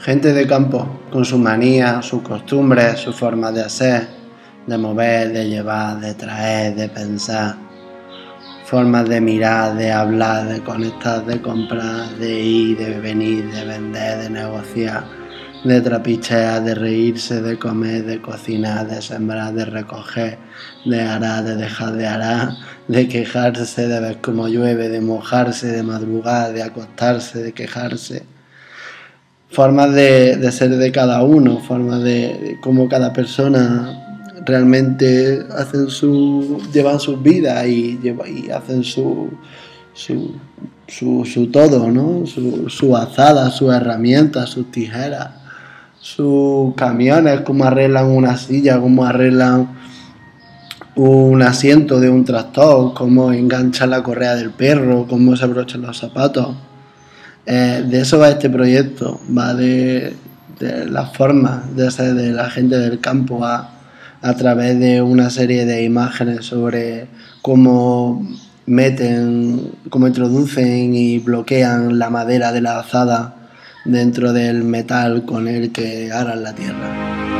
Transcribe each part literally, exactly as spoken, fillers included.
Gente de campo, con sus manías, sus costumbres, sus formas de hacer, de mover, de llevar, de traer, de pensar, formas de mirar, de hablar, de conectar, de comprar, de ir, de venir, de vender, de negociar, de trapichear, de reírse, de comer, de cocinar, de sembrar, de recoger, de arar, de dejar de arar, de quejarse, de ver cómo llueve, de mojarse, de madrugar, de acostarse, de quejarse. Formas de, de ser de cada uno, formas de, de cómo cada persona realmente hacen su, llevan sus vidas y, lleva, y hacen su, su, su, su todo, ¿no? Su, su azada, sus herramientas, sus tijeras, sus camiones, cómo arreglan una silla, cómo arreglan un asiento de un tractor, cómo enganchan la correa del perro, cómo se abrochan los zapatos. Eh, de eso va este proyecto, va de, de las formas de ser de la gente del campo a, a través de una serie de imágenes sobre cómo meten, cómo introducen y bloquean la madera de la azada dentro del metal con el que aran la tierra.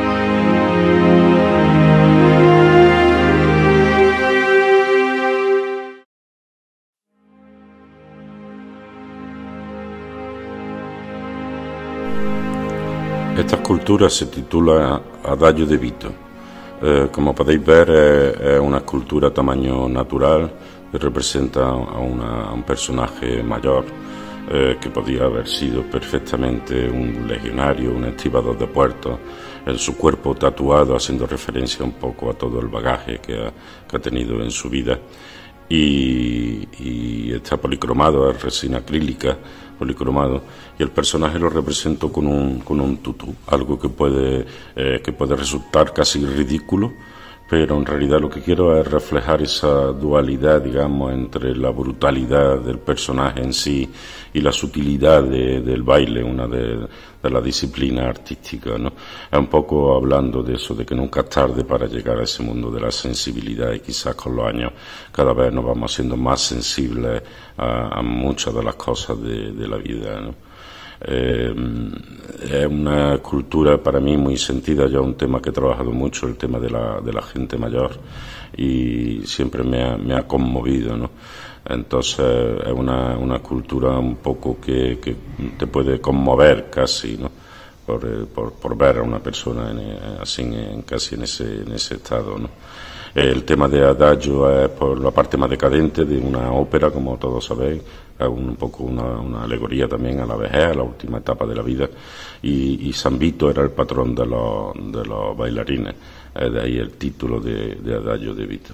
Esta escultura se titula Adagio de Vito. Eh, como podéis ver, es, es una escultura a tamaño natural que representa a, una, a un personaje mayor eh, que podía haber sido perfectamente un legionario, un estibador de puertos, en su cuerpo tatuado, haciendo referencia un poco a todo el bagaje que ha, que ha tenido en su vida. Y, y está policromado, es resina acrílica, policromado, y el personaje lo represento con un, con un tutú, algo que puede, eh, que puede resultar casi ridículo, pero en realidad lo que quiero es reflejar esa dualidad, digamos, entre la brutalidad del personaje en sí y la sutilidad de, del baile, una de, de la disciplina artística, ¿no? Es un poco hablando de eso, de que nunca es tarde para llegar a ese mundo de la sensibilidad, y quizás con los años cada vez nos vamos haciendo más sensibles a, a muchas de las cosas de, de la vida, ¿no? Eh, es una escultura para mí muy sentida, ya un tema que he trabajado mucho, el tema de la, de la gente mayor, y siempre me ha, me ha conmovido, ¿no? Entonces es una, una escultura un poco que, que te puede conmover casi, ¿no? Por, por, por ver a una persona en, así en, casi en ese, en ese estado, ¿no? El tema de Adagio es por la parte más decadente de una ópera, como todos sabéis, es un poco una, una alegoría también a la vejez, a la última etapa de la vida, y, y San Vito era el patrón de los, de los bailarines, eh, de ahí el título de, de Adagio de Vito.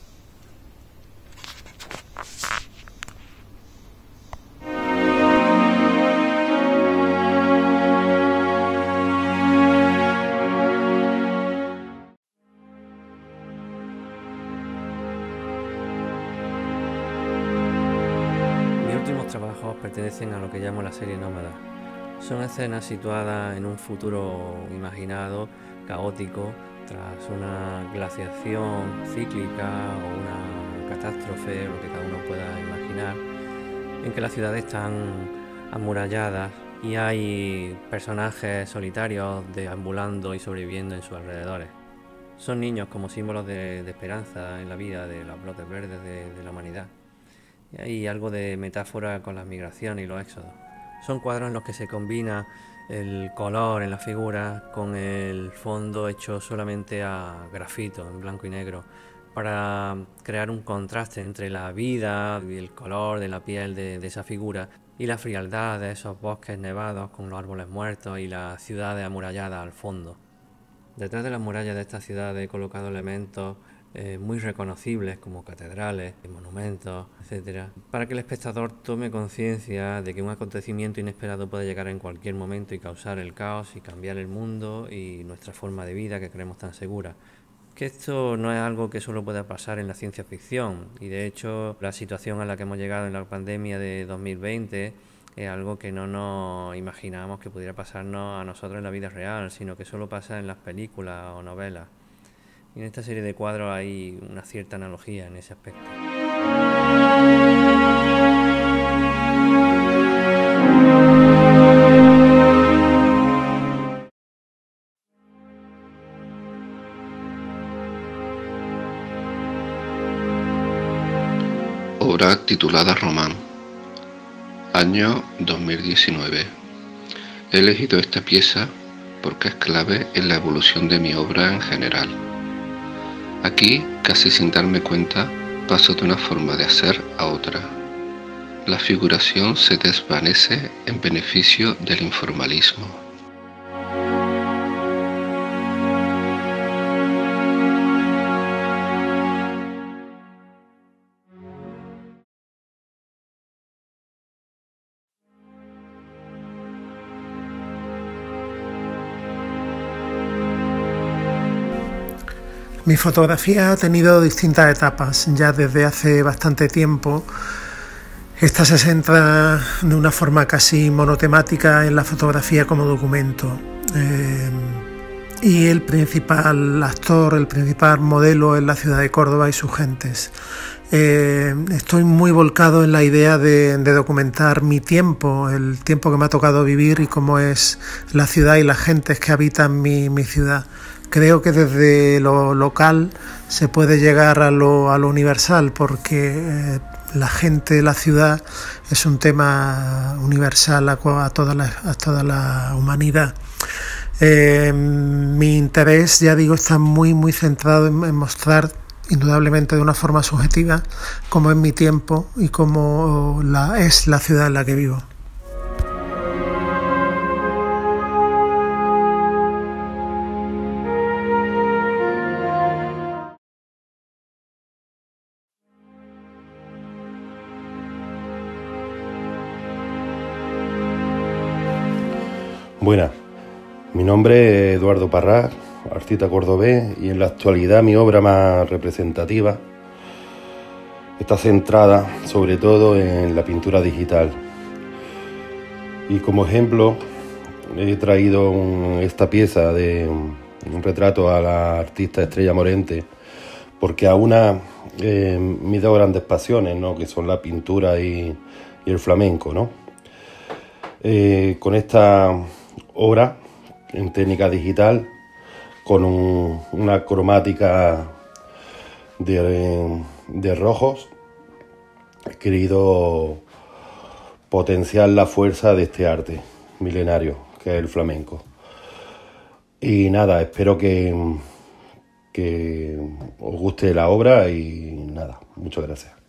Trabajos pertenecen a lo que llamo la serie nómada. Son escenas situadas en un futuro imaginado, caótico, tras una glaciación cíclica o una catástrofe, lo que cada uno pueda imaginar, en que las ciudades están amuralladas y hay personajes solitarios deambulando y sobreviviendo en sus alrededores. Son niños como símbolos de, de esperanza en la vida, de los brotes verdes de, de la humanidad. Y hay algo de metáfora con las migraciones y los éxodos. Son cuadros en los que se combina el color en las figuras con el fondo hecho solamente a grafito, en blanco y negro, para crear un contraste entre la vida y el color de la piel de, de esa figura y la frialdad de esos bosques nevados con los árboles muertos y las ciudades amuralladas al fondo. Detrás de las murallas de esta ciudad he colocado elementos Eh, muy reconocibles como catedrales, monumentos, etcétera, para que el espectador tome conciencia de que un acontecimiento inesperado puede llegar en cualquier momento y causar el caos y cambiar el mundo y nuestra forma de vida que creemos tan segura. Que esto no es algo que solo pueda pasar en la ciencia ficción, y de hecho la situación a la que hemos llegado en la pandemia de dos mil veinte es algo que no nos imaginábamos que pudiera pasarnos a nosotros en la vida real, sino que solo pasa en las películas o novelas. Y en esta serie de cuadros hay una cierta analogía en ese aspecto. obra titulada Román, año dos mil diecinueve. He elegido esta pieza porque es clave en la evolución de mi obra en general. Aquí, casi sin darme cuenta, paso de una forma de hacer a otra. La figuración se desvanece en beneficio del informalismo. Mi fotografía ha tenido distintas etapas ya desde hace bastante tiempo. Esta se centra de una forma casi monotemática en la fotografía como documento. Eh, y el principal actor, el principal modelo es la ciudad de Córdoba y sus gentes. Eh, estoy muy volcado en la idea de, de documentar mi tiempo, el tiempo que me ha tocado vivir y cómo es la ciudad y las gentes que habitan mi, mi ciudad. Creo que desde lo local se puede llegar a lo, a lo universal, porque eh, la gente de la ciudad es un tema universal a, a, toda, la, a toda la humanidad. Eh, mi interés, ya digo, está muy, muy centrado en, en mostrar, indudablemente de una forma subjetiva, cómo es mi tiempo y cómo la, es la ciudad en la que vivo. Buenas, mi nombre es Eduardo Parrá, artista cordobés, y en la actualidad mi obra más representativa está centrada sobre todo en la pintura digital. Y como ejemplo he traído un, esta pieza de un retrato a la artista Estrella Morente, porque aúna eh, mis dos grandes pasiones, ¿no?, que son la pintura y, y el flamenco, ¿no? Eh, con esta obra en técnica digital, con un, una cromática de, de rojos, he querido potenciar la fuerza de este arte milenario que es el flamenco. Y nada, espero que, que os guste la obra y nada, muchas gracias.